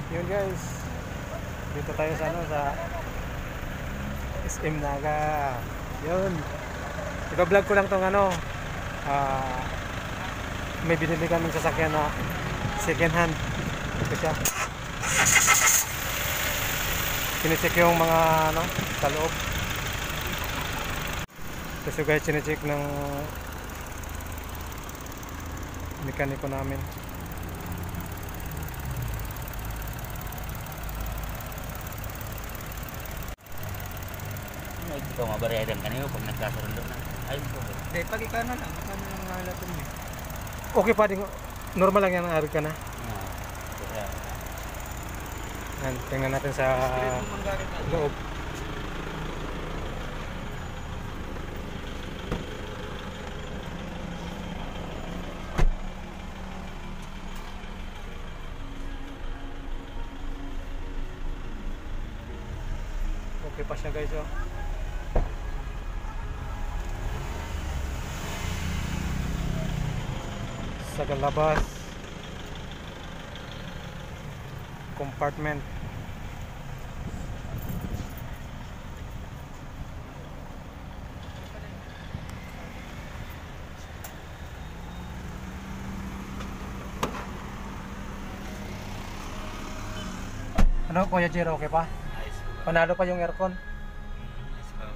Yun guys, dito tayo sa ano, sa SM Naga. Yun, iba-vlog ko lang tong ano, ah, may binili kaming sasakyan na second hand. Ito siya, sinecheck yung mga ano sa loob. Kasi guys, sinecheck ng mekaniko namin. Hindi ko mabayaran kanino pag nagkasundo na. Ayos ko ba? Dahil pag ikaw na lang, ikaw na lang halatong niya. Okay pa din, normal lang yan ang ari ka na. Kaya, Yan, tingnan natin sa loob. Okay pa siya guys, oh. Sa labas, compartment. Ano, Kuya Jiro, okay pa? ayos ko ba? Panalo pa yung aircon. Ayos ba?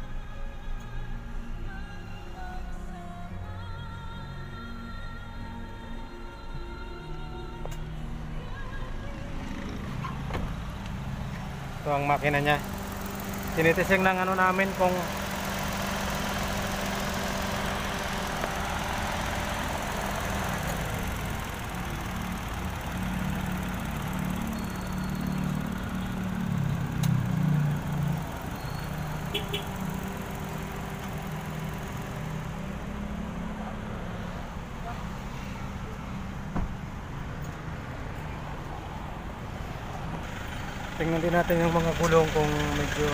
Ito ang makina niya. Tinitising ng ano namin kung tingnan din natin yung mga gulong kung medyo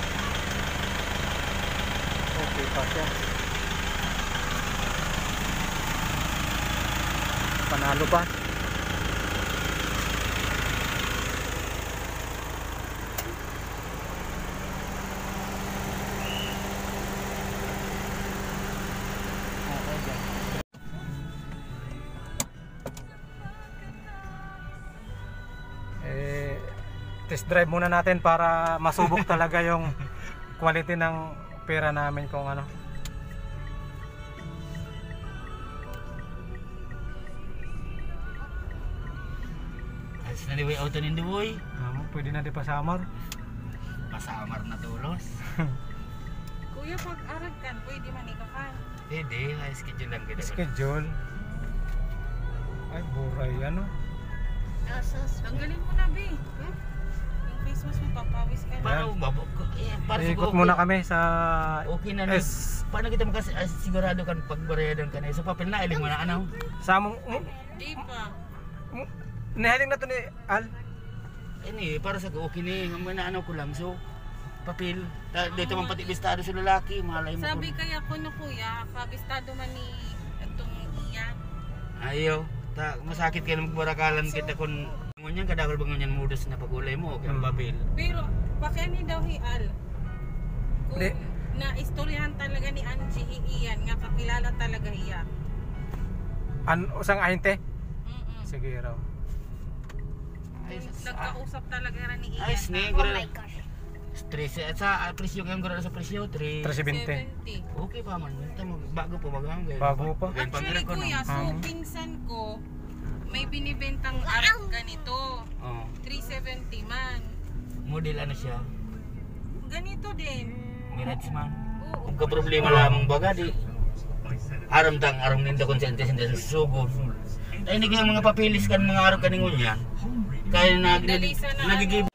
okay pa siya. Panalo pa. Test drive muna natin para masubok talaga yung quality ng pera namin kung ano. Ayos na di way auto nindi boy. Pwede na di pa summer. Pasamar na tulos. Kuya, pag arag kan, pwede man ikakan. Hindi, ay schedule lang kita. Schedule. Ay, buray ano. Asas. Tanggalin mo na, be. Yung face mask mo, papawis ka na. Paano babok ko? Para Ikot muna kami sa Okay na na. S. Paano kita sigurado kan pagbayadan ka na sa papel na iling mo na ano? Sa among Di pa. nihaling na to ni Al. Ini para sa okay ni na ano ko lang so papel. Dito man pati bistado sa lalaki, malay mo. Sabi kaya ko no, kuya, kabistado man ni itong iyan. Ayaw. Masakit kaya magbarakalan kita kun ngunyan kadakol bang ngunyan modus na pagulay mo kaya papel. Pero, pakani daw hial. Kung Di. na istoryahan talaga ni Angie iyan, nga kakilala talaga iya. Usang ahinte? Mm-mm. Sige raw. Nagkausap talaga rin ni iyan. Ayos ni, Oh my gosh. Stress sa presyo kaya gura sa presyo 3. 370. 70. Okay pa man. Bago pa bagang. Bago pa. Actually kuya, so pinsan ko may binibentang arang ganito. Oh. 370 man. Model ano siya? Ganito din. Minutes man. Oo. Kung ka problema lamang baga di aram ninda konsente sa sugo. Ay hindi kaya mga papilis kan mga araw kaningon yan. Kaya nagigib.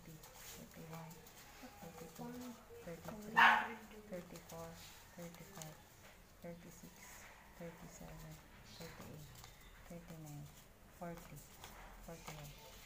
31, 32, 33, 34, 35, 36, 37, 38, 39, 40, 41,